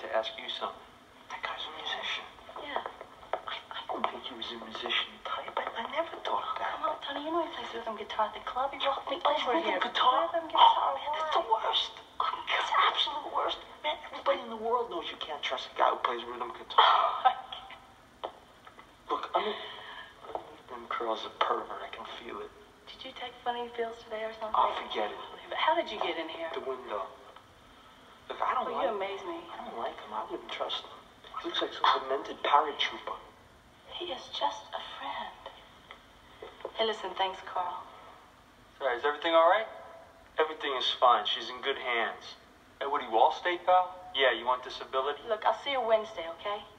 to ask you something. That guy's a musician. Yeah. I don't think he was a musician type. I never thought that. Come on, Tony, you know he plays rhythm guitar at the club. He walked me over Rhythm here. guitar? Rhythm Oh, guitar. man, that's the worst. That's the absolute worst. Man, everybody in the world knows you can't trust a guy who plays rhythm guitar. Look, underneath them curls a pervert. I can feel it. Did you take funny pills today or something? Oh, forget it. How did you get in here? The window. Look, I don't Oh, you amaze me. I don't like him. I wouldn't trust him. He looks like some demented paratrooper. He is just a friend. Hey, listen, thanks, Carl. Sorry, is everything all right? Everything is fine. She's in good hands. Hey, what are you, Allstate, pal? Yeah, you want disability? Look, I'll see you Wednesday, okay?